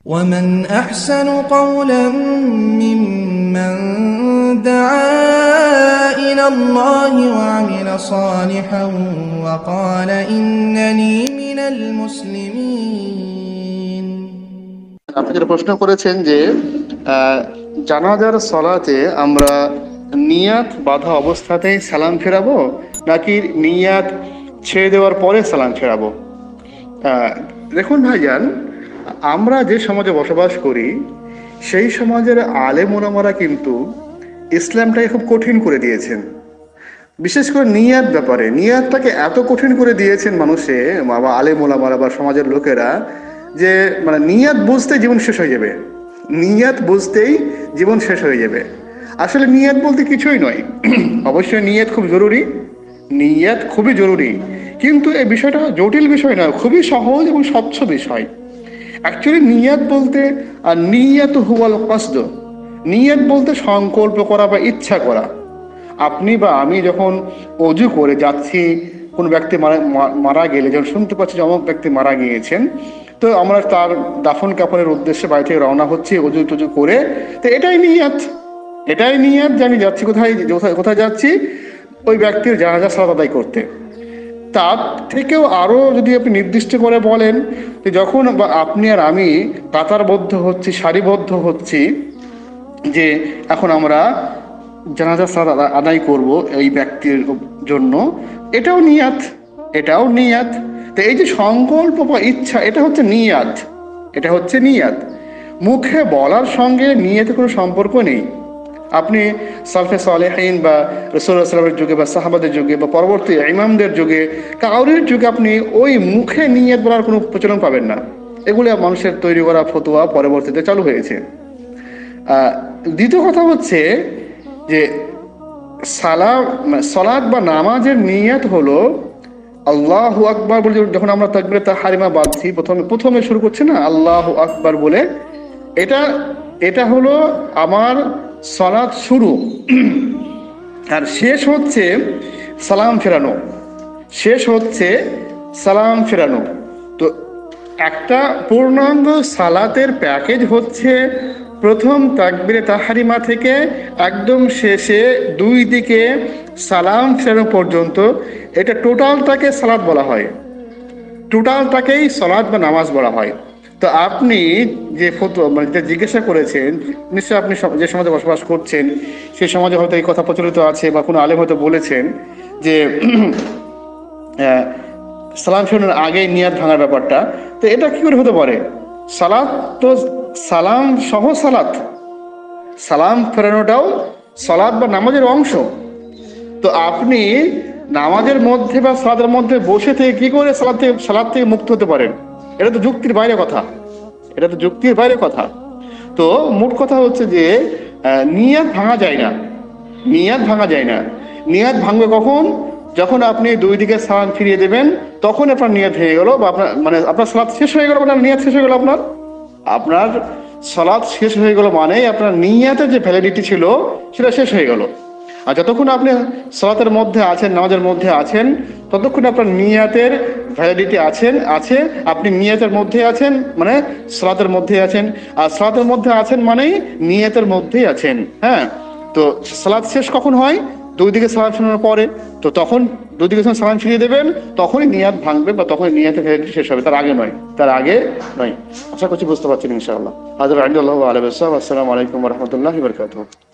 ومن أحسن قولا ممن دعا إلى الله وعمل صالحا وقال إنني من المسلمين। আপনি যেটা প্রশ্ন করেছেন যে জানাজার সলাতে আমরা নিয়াত বাঁধা অবস্থাতেই সালাম ফেরাবো নাকি নিয়াত ছেড়ে দেওয়ার পরে সালাম ফেরাবো। দেখুন ভাইজান, আমরা যে সমাজে বসবাস করি সেই সমাজের আলেম ওলামারা কিন্তু ইসলামটাকে খুব কঠিন করে দিয়েছেন। বিশেষ করে নিয়াত ব্যাপারে নিয়াতটাকে এত কঠিন করে দিয়েছেন মানুষে বা আলেম ওলামারা বা সমাজের লোকেরা যে মানে নিয়াত বুঝতেই জীবন শেষ হয়ে যাবে, নিয়াত বুঝতেই জীবন শেষ হয়ে যাবে। আসলে নিয়াত বলতে কিছুই নয়। অবশ্যই নিয়াত খুব জরুরি, নিয়াত খুবই জরুরি, কিন্তু এই বিষয়টা জটিল বিষয় নয়, খুবই সহজ এবং স্বচ্ছ বিষয়। অ্যাকচুয়ালি নিয়াত বলতে আর নিয়াত হুয়াল কসদ, নিয়াত বলতে সংকল্প করা বা ইচ্ছা করা। আপনি বা আমি যখন অজু করে যাচ্ছি, কোন ব্যক্তি মারা গেলে যখন শুনতে পাচ্ছি যে অমুক ব্যক্তি মারা গিয়েছেন, তো আমরা তার দাফন কাফনের উদ্দেশ্যে বাড়ি থেকে রওনা হচ্ছি অজু টজু করে, তো এটাই নিয়াত, এটাই নিয়াত যে আমি যাচ্ছি কোথায় যাচ্ছি, ওই ব্যক্তির জানাজা সালাত আদায় করতে। তার থেকেও আরও যদি আপনি নির্দিষ্ট করে বলেন যে যখন আপনি আর আমি কাতারবদ্ধ হচ্ছি, সারিবদ্ধ হচ্ছি যে এখন আমরা জানাজা সালাত আদায় করব এই ব্যক্তির জন্য, এটাও নিয়াত, এটাও নিয়াত। তো এই যে সংকল্প বা ইচ্ছা, এটা হচ্ছে নিয়াত, এটা হচ্ছে নিয়াত। মুখে বলার সঙ্গে নিয়াতের কোনো সম্পর্ক নেই। আপনি সালফে সালেহিন বা রাসূলুল্লাহ সাল্লাল্লাহু আলাইহি ওয়াসাল্লামের যুগে বা সাহাবাদের যুগে বা পরবর্তী ইমামদের যুগে কাউরির যুগে আপনি ওই মুখে নিয়াত বলার কোনো প্রচলন পাবেন না। এগুলো মানুষের তৈরি করা ফতোয়া পরবর্তীতে চালু হয়েছে। দ্বিতীয় কথা হচ্ছে যে সালাত বা নামাজের নিয়াত হলো আল্লাহু আকবার বলে যখন আমরা তাকবীরে তাহরিমা বাঁধছি, প্রথমে শুরু করছি না আল্লাহু আকবার বলে, এটা হলো আমার সালাত শুরু, আর শেষ হচ্ছে সালাম ফেরানো, শেষ হচ্ছে সালাম ফেরানো। তো একটা পূর্ণাঙ্গ সালাতের প্যাকেজ হচ্ছে প্রথম তাকবীরে তাহরিমা থেকে একদম শেষে দুই দিকে সালাম ফেরানো পর্যন্ত, এটা টোটালটাকে সালাত বলা হয়, টোটালটাকেই সালাত বা নামাজ বলা হয়। তো আপনি যে যেটা জিজ্ঞাসা করেছেন, নিশ্চয়ই আপনি যে সমাজে বসবাস করছেন সেই সমাজে হয়তো এই কথা প্রচলিত আছে বা কোনো আলেম হয়তো বলেছেন যে সালাম ফেরানোর আগেই নিয়াত ভাঙার ব্যাপারটা। তো এটা কি করে হতে পারে? সালাত তো সালাম সহ সালাত, সালাম ফেরানোটাও সালাত বা নামাজের অংশ। তো আপনি নামাজের মধ্যে বা সালাতের মধ্যে বসে থেকে কি করে সালাত থেকে মুক্ত হতে পারেন? এটা তো যুক্তির বাইরে কথা, এটা তো যুক্তির বাইরে কথা। তো মোট কথা হচ্ছে যে নিয়াত ভাঙা যায় না, নিয়াত ভাঙা যায় না। নিয়াত ভাঙবে কখন? যখন আপনি দুই দিকে সালাম ফিরিয়ে দেবেন, তখন আপনার নিয়াত হয়ে গেল, বা আপনার মানে আপনার সালাত শেষ হয়ে গেল, আপনার নিয়াত শেষ হয়ে গেল, আপনার সালাত শেষ হয়ে গেল মানে আপনার নিয়াতের যে ভ্যালিডিটি ছিল সেটা শেষ হয়ে গেল। আর যতক্ষণ আপনি সালাতের মধ্যে আছেন, নামাজের মধ্যে আছেন, ততক্ষণ আপনার নিয়াতের ভ্যালিডিটি আছে, আপনি নিয়াতের মধ্যে আছেন মানে সালাতের মধ্যে আছেন, আর সালাতের মধ্যে আছেন মানেই নিয়াতের মধ্যেই আছেন। হ্যাঁ, তো সালাত শেষ কখন হয়? দুই দিকে সালাম ফেরানোর পরে। তো তখন দুই দিকে সালাম ফিরিয়ে দেবেন, তখনই নিয়াত ভাঙবে বা তখনই নিয়াতের ভ্যালিডিটি শেষ হবে, তার আগে নয়, তার আগে নয়। আশা করছি বুঝতে পারছেন ইনশাআল্লাহ। হাযরা আল্লাহু আলাইহি ওয়া সাল্লাম। আসসালামু আলাইকুম ওয়া রাহমাতুল্লাহি ওয়া বারাকাতুহু।